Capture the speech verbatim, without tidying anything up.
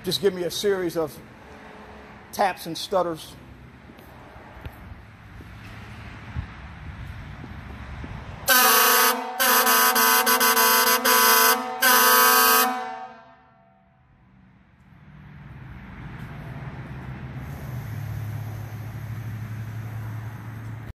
just give me a series of taps and stutters